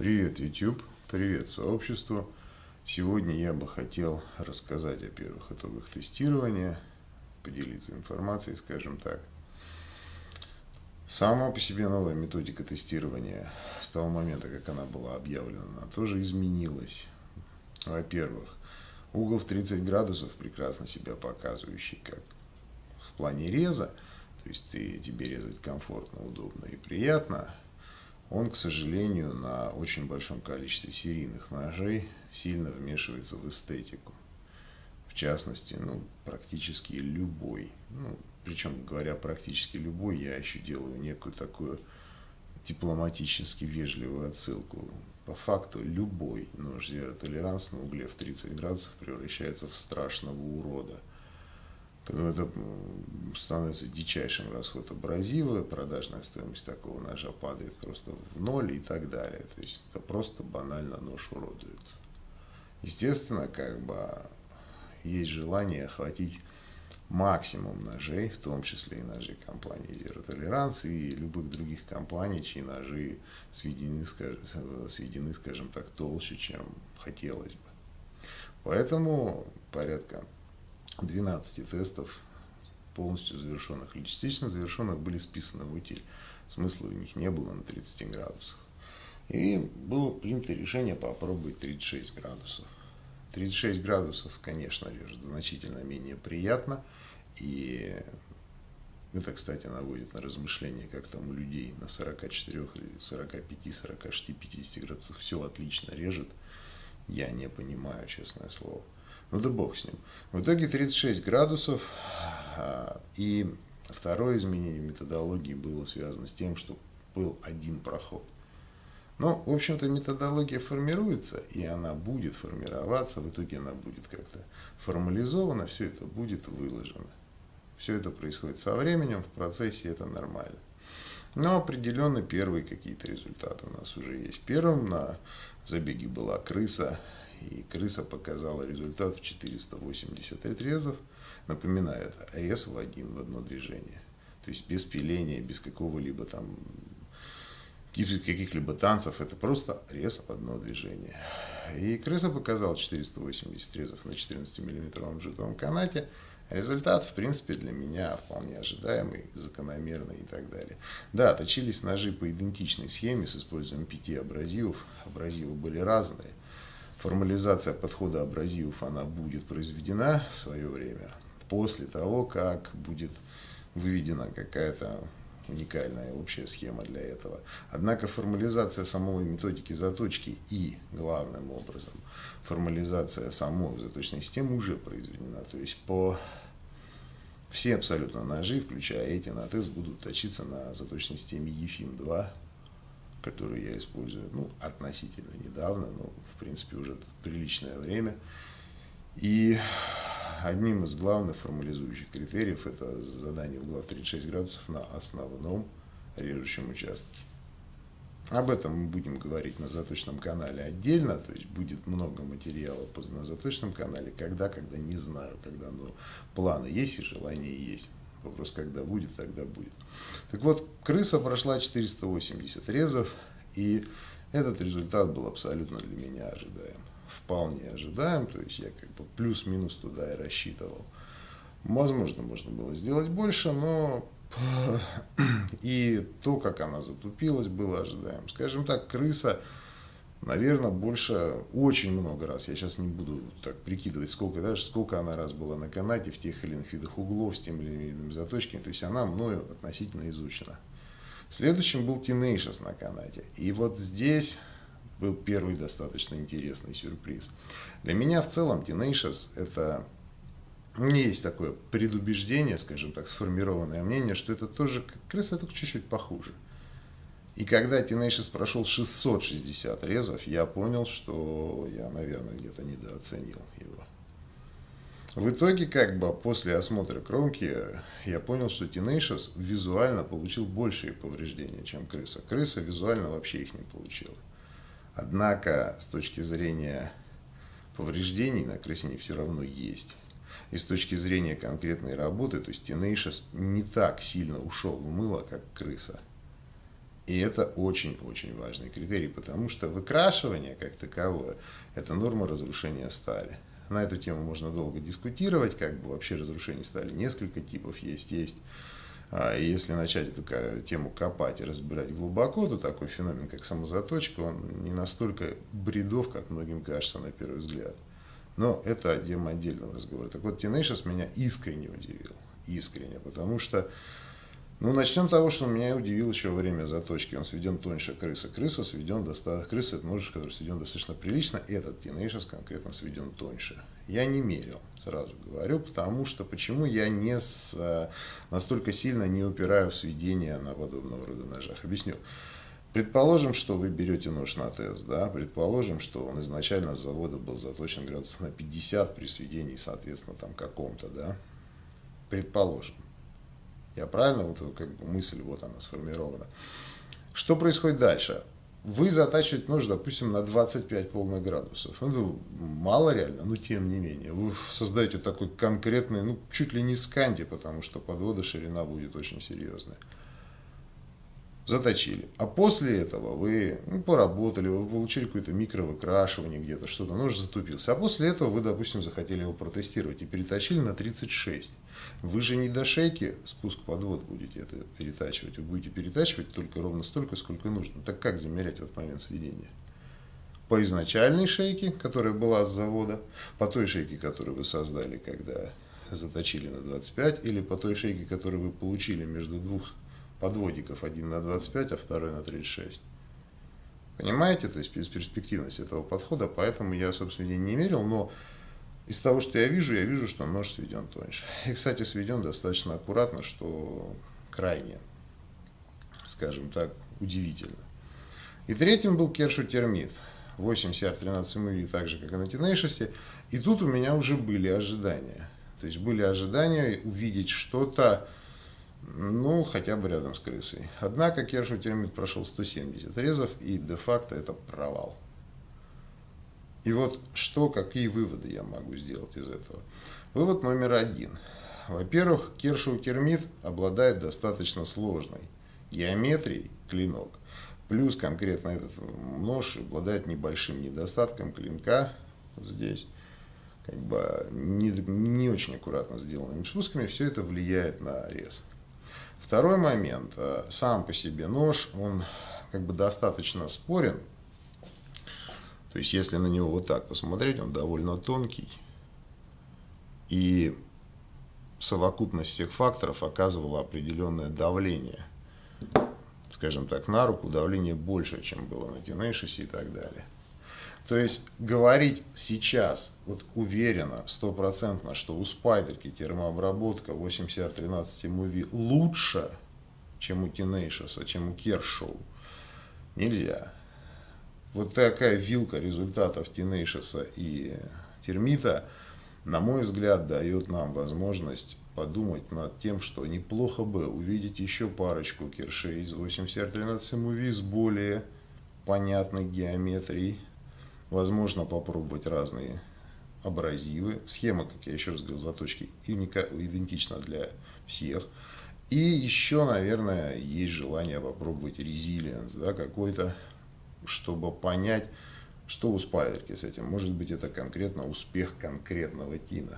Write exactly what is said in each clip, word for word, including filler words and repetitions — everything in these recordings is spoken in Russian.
Привет, YouTube, привет сообществу. Сегодня я бы хотел рассказать о первых итогах тестирования, поделиться информацией, скажем так. Сама по себе новая методика тестирования с того момента, как она была объявлена, она тоже изменилась. Во-первых, угол в тридцать градусов, прекрасно себя показывающий как в плане реза, то есть ты, тебе резать комфортно, удобно и приятно. Он, к сожалению, на очень большом количестве серийных ножей сильно вмешивается в эстетику. В частности, ну, практически любой. Ну, причем, говоря практически любой, я еще делаю некую такую дипломатически вежливую отсылку. По факту, любой нож Zero Tolerance на угле в тридцать градусов превращается в страшного урода. Когда это становится дичайшим расход абразива, продажная стоимость такого ножа падает просто в ноль и так далее. То есть это просто банально нож уродуется. Естественно, как бы есть желание охватить максимум ножей, в том числе и ножей компании Zero Tolerance и любых других компаний, чьи ножи сведены, скажем, сведены, скажем так, толще, чем хотелось бы. Поэтому порядка двенадцати тестов, полностью завершенных или частично завершенных, были списаны в утиль. Смысла у них не было на тридцати градусах. И было принято решение попробовать тридцать шесть градусов. тридцать шесть градусов, конечно, режет значительно менее приятно. И это, кстати, наводит на размышления, как там у людей на сорока четырёх, сорока пяти, сорока шести, пятидесяти градусах все отлично режет. Я не понимаю, честное слово. Ну да бог с ним. В итоге тридцать шесть градусов. И второе изменение методологии было связано с тем, что был один проход. Но, в общем-то, методология формируется, и она будет формироваться. В итоге она будет как-то формализована, все это будет выложено. Все это происходит со временем, в процессе это нормально. Но определенно первые какие-то результаты у нас уже есть. Первым на забеге была крыса. И крыса показала результат в четыреста восемьдесят отрезов. Напоминаю, это рез в один, в одно движение. То есть без пиления, без какого-либо там каких-либо танцев. Это просто рез в одно движение. И крыса показала четыреста восемьдесят отрезов на четырнадцатимиллиметровом джетовом канате. Результат, в принципе, для меня вполне ожидаемый, закономерный и так далее. Да, точились ножи по идентичной схеме с использованием пяти абразивов. Абразивы были разные. Формализация подхода абразивов, она будет произведена в свое время, после того, как будет выведена какая-то уникальная общая схема для этого. Однако формализация самой методики заточки и, главным образом, формализация самой заточной системы уже произведена. То есть по все абсолютно ножи, включая эти, на тест будут точиться на заточной системе ефим два. Которую я использую, ну, относительно недавно, но, в принципе, уже приличное время. И одним из главных формализующих критериев это задание угла в тридцать шесть градусов на основном режущем участке. Об этом мы будем говорить на заточном канале отдельно, то есть будет много материала на заточном канале, когда, когда не знаю, когда, но планы есть и желание есть. Вопрос, когда будет, тогда будет. Так вот, крыса прошла четыреста восемьдесят резов, и этот результат был абсолютно для меня ожидаем. Вполне ожидаем, то есть я как бы плюс-минус туда и рассчитывал. Возможно, можно было сделать больше, но и то, как она затупилась, было ожидаем. Скажем так, крыса, наверное, больше, очень много раз, я сейчас не буду так прикидывать, сколько, даже сколько она раз была на канате в тех или иных видах углов, с теми или иными видами заточки, то есть она мною относительно изучена. Следующим был Tenacious на канате, и вот здесь был первый достаточно интересный сюрприз. Для меня в целом Tenacious это, у меня есть такое предубеждение, скажем так, сформированное мнение, что это тоже как крыса, только чуть-чуть похуже. И когда Tenacious прошел шестьсот шестьдесят резов, я понял, что я, наверное, где-то недооценил его. В итоге, как бы после осмотра кромки, я понял, что Tenacious визуально получил большие повреждения, чем крыса. Крыса визуально вообще их не получила. Однако, с точки зрения повреждений, на крысе они все равно есть. И с точки зрения конкретной работы, то есть Tenacious не так сильно ушел в мыло, как крыса. И это очень-очень важный критерий, потому что выкрашивание как таковое – это норма разрушения стали. На эту тему можно долго дискутировать, как бы вообще разрушений стали несколько типов есть. есть. И если начать эту тему копать и разбирать глубоко, то такой феномен, как самозаточка, он не настолько бредов, как многим кажется на первый взгляд. Но это тема отдельного разговора. Так вот, Tenacious меня искренне удивил. Искренне, потому что, ну, начнем с того, что он меня удивил еще во время заточки. Он сведен тоньше крысы. Крыса сведен достаточно, крыса это ножик, который сведен достаточно прилично. Этот Tenacious конкретно сведен тоньше. Я не мерил, сразу говорю, потому что почему я не с, настолько сильно не упираю в сведение на подобного рода ножах. Объясню. Предположим, что вы берете нож на тест, да, предположим, что он изначально с завода был заточен градусов на пятьдесят при сведении, соответственно, там каком-то, да. Предположим. Я правильно, вот как бы мысль, вот она сформирована. Что происходит дальше? Вы затачиваете нож, допустим, на двадцать пять полных градусов. Ну, мало реально, но тем не менее. Вы создаете такой конкретный, ну, чуть ли не сканди, потому что подвода ширина будет очень серьезная. Заточили. А после этого вы ну, поработали, вы получили какое-то микровыкрашивание где-то, что-то, нож затупился. А после этого вы, допустим, захотели его протестировать и переточили на тридцать шесть. Вы же не до шейки спуск подвод будете это перетачивать. Вы будете перетачивать только ровно столько, сколько нужно. Так как замерять в этот момент сведения? По изначальной шейке, которая была с завода, по той шейке, которую вы создали, когда заточили на двадцать пять, или по той шейке, которую вы получили между двух подводиков, один на двадцать пять, а второй на тридцать шесть. Понимаете? То есть бесперспективность этого подхода, поэтому я, собственно, не мерил, но из того, что я вижу, я вижу, что нож сведен тоньше. И, кстати, сведен достаточно аккуратно, что крайне, скажем так, удивительно. И третьим был Kershaw Termite. восемь си ар тринадцать эм ви, так же, как и на Tenacious. И тут у меня уже были ожидания. То есть были ожидания увидеть что-то, ну, хотя бы рядом с крысой. Однако Kershaw Termite прошел сто семьдесят резов, и де-факто это провал. И вот что, какие выводы я могу сделать из этого? Вывод номер один. Во-первых, Kershaw Termite обладает достаточно сложной геометрией клинок. Плюс конкретно этот нож обладает небольшим недостатком клинка здесь. Как бы не, не очень аккуратно сделанными спусками. Все это влияет на рез. Второй момент. Сам по себе нож, он как бы достаточно спорен. То есть, если на него вот так посмотреть, он довольно тонкий. И совокупность всех факторов оказывала определенное давление. Скажем так, на руку давление больше, чем было на Tenacious и так далее. То есть, говорить сейчас, вот уверенно, стопроцентно, что у спайдерки термообработка восемь си ар тринадцать эм ви лучше, чем у Tenacious, чем у Kershaw, нельзя. Вот такая вилка результатов Tenacious и Термита, на мой взгляд, дает нам возможность подумать над тем, что неплохо бы увидеть еще парочку Kershaw из восемь си ар тринадцать эм ви с более понятной геометрией. Возможно, попробовать разные абразивы. Схема, как я еще раз говорил, заточки идентична для всех. И еще, наверное, есть желание попробовать резилиенс, да, какой-то, чтобы понять, что у спайдерки с этим. Может быть, это конкретно успех конкретного тина.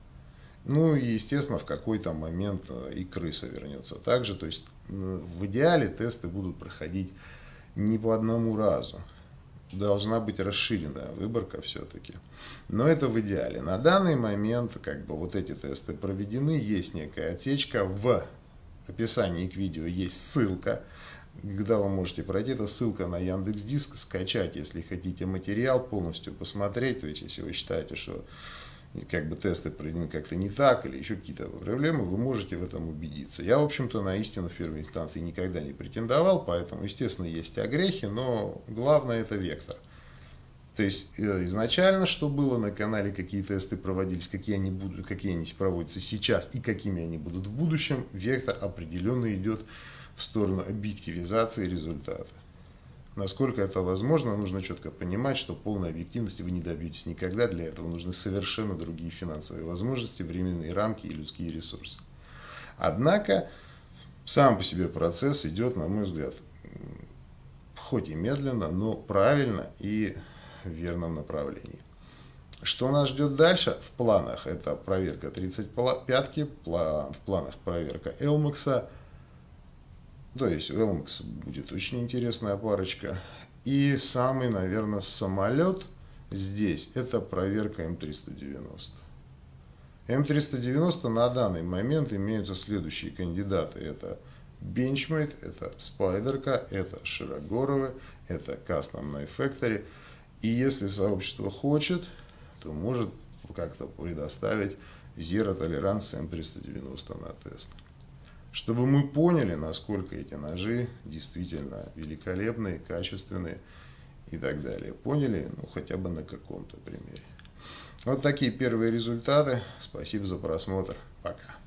Ну и, естественно, в какой-то момент и крыса вернется также. То есть, в идеале тесты будут проходить не по одному разу. Должна быть расширенная выборка все-таки. Но это в идеале. На данный момент, как бы, вот эти тесты проведены. Есть некая отсечка. В описании к видео есть ссылка, когда вы можете пройти. Это ссылка на Яндекс.Диск, скачать, если хотите материал, полностью посмотреть. То есть, если вы считаете, что как бы тесты проведены как-то не так или еще какие-то проблемы, вы можете в этом убедиться. Я, в общем-то, на истину в первой инстанции никогда не претендовал, поэтому, естественно, есть огрехи, но главное это вектор. То есть, изначально, что было на канале, какие тесты проводились, какие они, будут, какие они проводятся сейчас и какими они будут в будущем, вектор определенно идет в сторону объективизации результата. Насколько это возможно, нужно четко понимать, что полной объективности вы не добьетесь никогда. Для этого нужны совершенно другие финансовые возможности, временные рамки и людские ресурсы. Однако, сам по себе процесс идет, на мой взгляд, хоть и медленно, но правильно и в верном направлении. Что нас ждет дальше в планах? Это проверка тридцать пятки, в планах проверка Элмакса. То есть у Элмакса будет очень интересная парочка. И самый, наверное, самолет здесь это проверка М триста девяносто. М триста девяносто на данный момент имеются следующие кандидаты. Это Benchmade, это Спайдерка, это Широгоровы, это Custom Knife Factory. И если сообщество хочет, то может как-то предоставить Zero Tolerance М триста девяносто на тест. Чтобы мы поняли, насколько эти ножи действительно великолепные, качественные и так далее. Поняли, ну хотя бы на каком-то примере. Вот такие первые результаты. Спасибо за просмотр. Пока.